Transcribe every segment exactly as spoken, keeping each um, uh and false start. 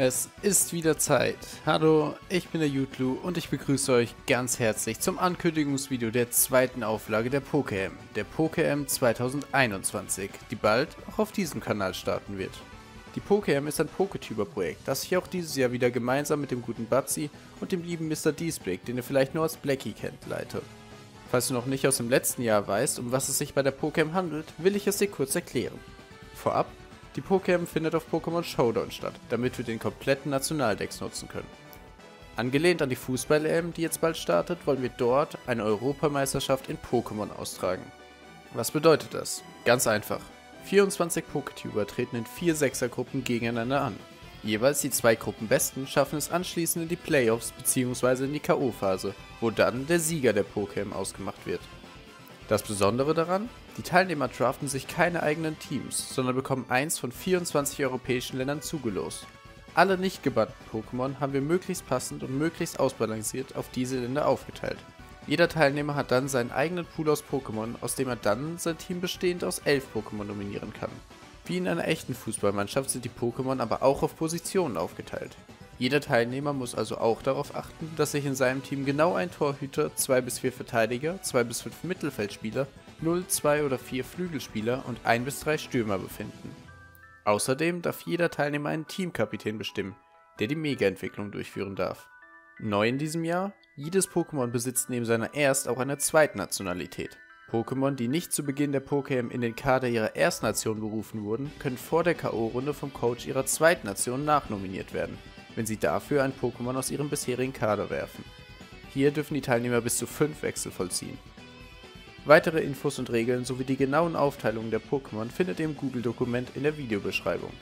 Es ist wieder Zeit. Hallo, ich bin der Jutlu und ich begrüße euch ganz herzlich zum Ankündigungsvideo der zweiten Auflage der Poké-M, der Poké-M zweitausendeinundzwanzig, die bald auch auf diesem Kanal starten wird. Die Poké-M ist ein Poketuber-Projekt, das ich auch dieses Jahr wieder gemeinsam mit dem guten Batzi und dem lieben Mister Diesblick, den ihr vielleicht nur als Blackie kennt, leite. Falls du noch nicht aus dem letzten Jahr weißt, um was es sich bei der Poké-M handelt, will ich es dir kurz erklären. Vorab: Die Poké-M findet auf Pokémon Showdown statt, damit wir den kompletten Nationaldex nutzen können. Angelehnt an die Fußball-E M, die jetzt bald startet, wollen wir dort eine Europameisterschaft in Pokémon austragen. Was bedeutet das? Ganz einfach. vierundzwanzig Poketuber treten in vier Sechsergruppen gegeneinander an. Jeweils die zwei Gruppenbesten schaffen es anschließend in die Playoffs bzw. in die K O-Phase, wo dann der Sieger der Poké-M ausgemacht wird. Das Besondere daran: Die Teilnehmer draften sich keine eigenen Teams, sondern bekommen eins von vierundzwanzig europäischen Ländern zugelost. Alle nicht gebannten Pokémon haben wir möglichst passend und möglichst ausbalanciert auf diese Länder aufgeteilt. Jeder Teilnehmer hat dann seinen eigenen Pool aus Pokémon, aus dem er dann sein Team bestehend aus elf Pokémon nominieren kann. Wie in einer echten Fußballmannschaft sind die Pokémon aber auch auf Positionen aufgeteilt. Jeder Teilnehmer muss also auch darauf achten, dass sich in seinem Team genau ein Torhüter, zwei bis vier Verteidiger, zwei bis fünf Mittelfeldspieler, null, zwei oder vier Flügelspieler und ein bis drei Stürmer befinden. Außerdem darf jeder Teilnehmer einen Teamkapitän bestimmen, der die Mega-Entwicklung durchführen darf. Neu in diesem Jahr: Jedes Pokémon besitzt neben seiner Erst- auch eine Zweitnationalität. Pokémon, die nicht zu Beginn der Poké-M in den Kader ihrer Erstnation berufen wurden, können vor der K O-Runde vom Coach ihrer Zweitnation nachnominiert werden, wenn sie dafür ein Pokémon aus ihrem bisherigen Kader werfen. Hier dürfen die Teilnehmer bis zu fünf Wechsel vollziehen. Weitere Infos und Regeln sowie die genauen Aufteilungen der Pokémon findet ihr im Google-Dokument in der Videobeschreibung.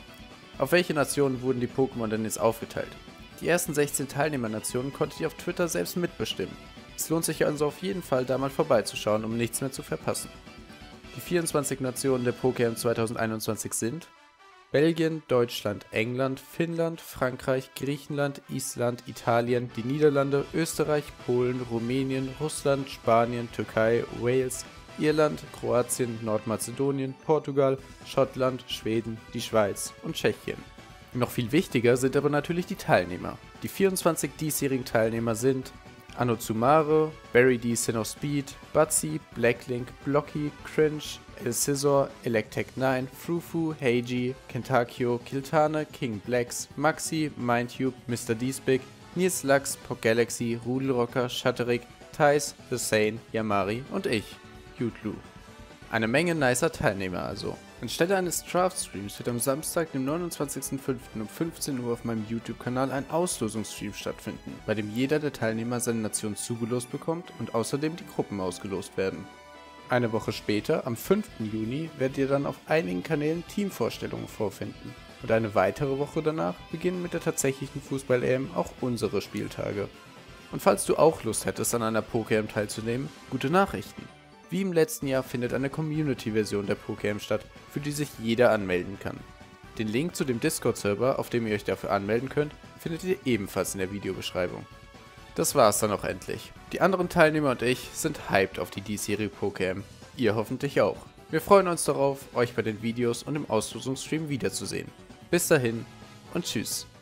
Auf welche Nationen wurden die Pokémon denn jetzt aufgeteilt? Die ersten sechzehn Teilnehmernationen konntet ihr auf Twitter selbst mitbestimmen. Es lohnt sich also auf jeden Fall, da mal vorbeizuschauen, um nichts mehr zu verpassen. Die vierundzwanzig Nationen der Poké-M zweitausendeinundzwanzig sind: Belgien, Deutschland, England, Finnland, Frankreich, Griechenland, Island, Italien, die Niederlande, Österreich, Polen, Rumänien, Russland, Spanien, Türkei, Wales, Irland, Kroatien, Nordmazedonien, Portugal, Schottland, Schweden, die Schweiz und Tschechien. Noch viel wichtiger sind aber natürlich die Teilnehmer. Die vierundzwanzig diesjährigen Teilnehmer sind Anozumare, Barry D. Sinnoh-Speed, Batzi, Blacklink, Blocky, Cringe, El Scizor, Electek neun, Frufu, Heiji, Kentakio, Kiltane, King Blacks, Maxi, Mindtube, Mister Diesbig, Nils Lachs, Pogalaxy, Rudelrocker, Shatterik, Thais, The Sane, Yamari und ich, Jutlu. Eine Menge nicer Teilnehmer also. Anstelle eines Draft-Streams wird am Samstag, dem neunundzwanzigsten fünften um fünfzehn Uhr auf meinem YouTube-Kanal ein Auslosungsstream stattfinden, bei dem jeder der Teilnehmer seine Nation zugelost bekommt und außerdem die Gruppen ausgelost werden. Eine Woche später, am fünften Juni, werdet ihr dann auf einigen Kanälen Teamvorstellungen vorfinden. Und eine weitere Woche danach beginnen mit der tatsächlichen Fußball-E M auch unsere Spieltage. Und falls du auch Lust hättest, an einer Poké-M teilzunehmen, gute Nachrichten. Wie im letzten Jahr findet eine Community-Version der Poké-M statt, für die sich jeder anmelden kann. Den Link zu dem Discord-Server, auf dem ihr euch dafür anmelden könnt, findet ihr ebenfalls in der Videobeschreibung. Das war's dann auch endlich. Die anderen Teilnehmer und ich sind hyped auf die diesjährige Poké-M. Ihr hoffentlich auch. Wir freuen uns darauf, euch bei den Videos und im Auslosungsstream wiederzusehen. Bis dahin und tschüss.